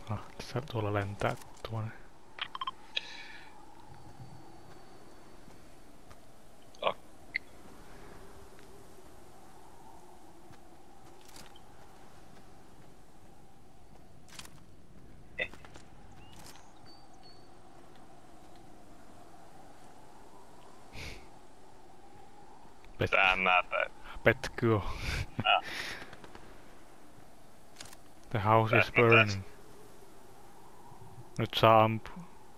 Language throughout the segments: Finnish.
Ah, tässä tuolla lentää tuonne. Sähän näet. Petkyö. The house is burning. Nyt saa ampua.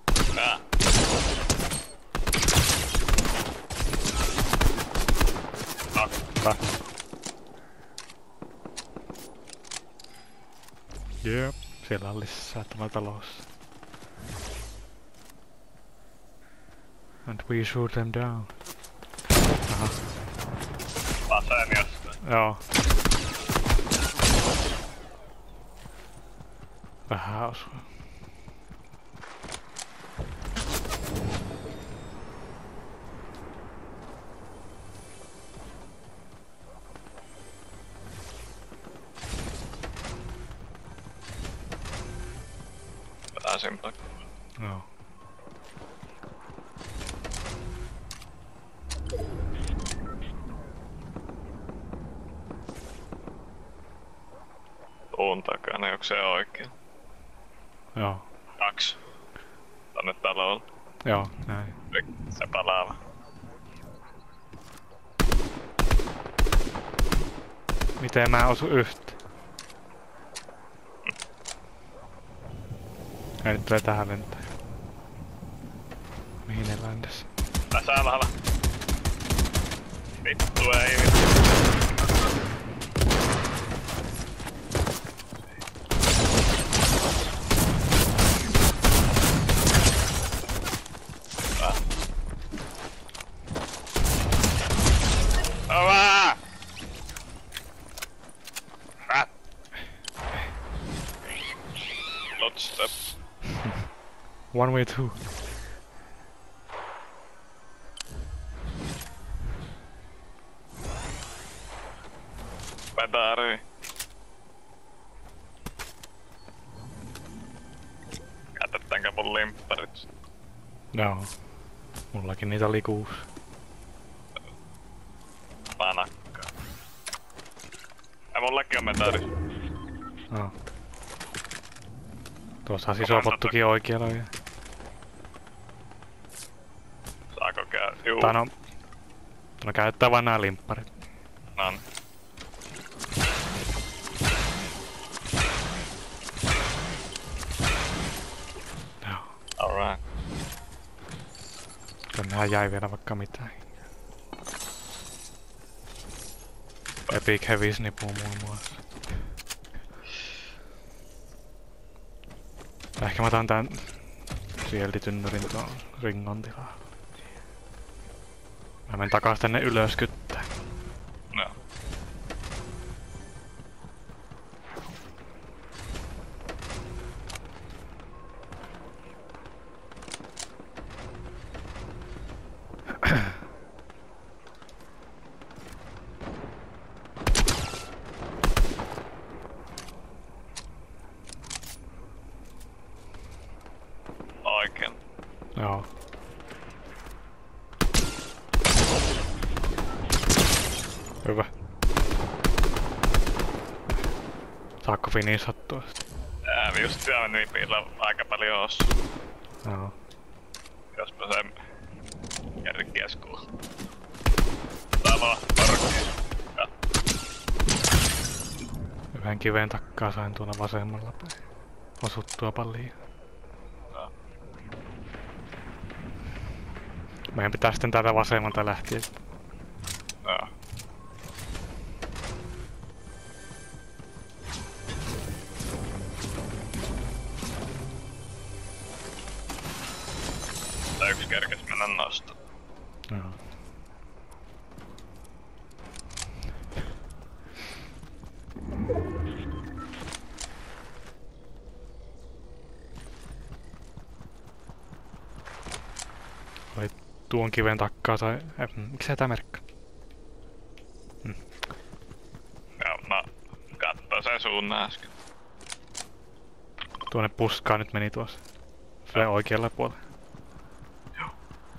Jep, siellä on lisää tämä talossa. And we shoot them down. Aha. Aseen jostain. Joo. Vähän osuu. Pääsin paikkaan. Joo. Tuun takana, onko se oikein? Joo. 2. Tänne taloon. Joo, näin. Se palaava. Miten mä osu yhtä? Ei nyt tulee tähän lentää. Mihin ne ländäs? Tässä alhaalla. Vittu ei vittu. Step. 1v2. Vetari. Käytetäänkö mun limpparit? Joo. Mullakin niitä oli 6. Panakkaa. Ja mullakin on metari. Joo. Tuossa on sisopottukin oikealla vielä. Saako käydä? Juu. No käyttää vaan nää limpparit. Noniin. Joo. Alright. Tännehän jäi vielä vaikka mitään. Epic Heavy Snipu muun muassa. Ehkä mä otan tän sieltitynnyrin tuon ringon tilaa. Mä menen takas tänne ylös kyttää. No. Oikein. Joo. Hyvä. Saakko finisattua? Just siellä meni piillä aika paljon ossa. Joo. Jospa se järkies kuuluu. Talo, parkki. Yhden kiven takkaa sain tuolla vasemmalla päin. Osuttua paljon. No. Meidän pitää sitten täältä vasemmalta lähtien. No. Tai yksi kerkes mennä nostamaan. Joo. Oli tuon kiven takkaa sai... Miksi tää merkka? Joo, mä katsoin sen suunnan äsken. Tuonne puskaan nyt meni tuossa. Se oikealla puolella. Joo.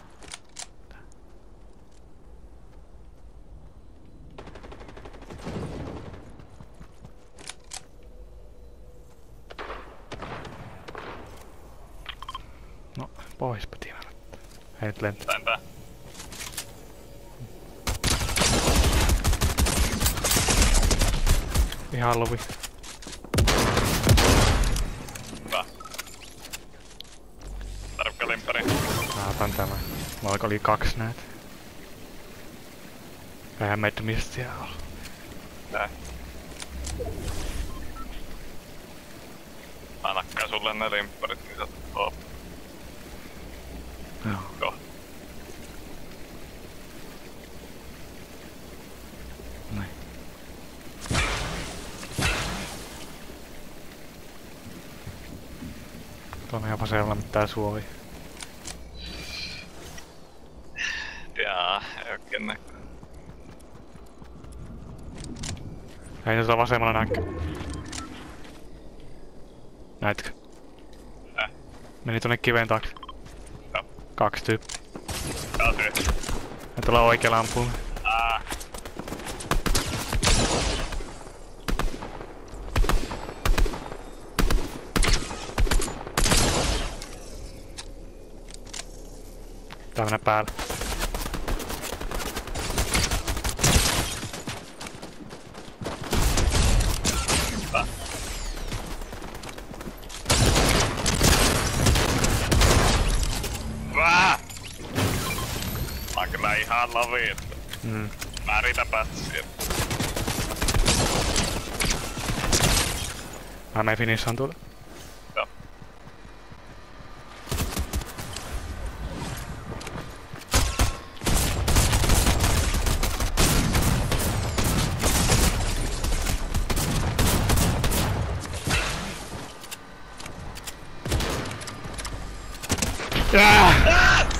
No, poispa tiedä. Hei nyt lentää. Lentää. Ihan luvi. Hyvä. Tarvitko limppari? Mä otan tämän. Mulla oli 2 näitä. Vähän meitä mistä siellä on. Tää. Mä nakkaan sulle ne limpparit, niin sä oot. Joo. Joo. Näin. Tuonne ihan vasemmalla mitään suovi. Jaa, ei oikein näkyy. Ei ne tuolla vasemmalla näkyy. Näetkö? Meni tuonne kiveen taakse. Joo. 2 tyyppiä. Tää on työ. Ne tulee oikealla ampuun. Tää mennä päälle. Vää! Mä oon kyllä ihan laviin. Mä yritän päästä sieltä. Mä menen finissaan tuolla. Joo. Jaa!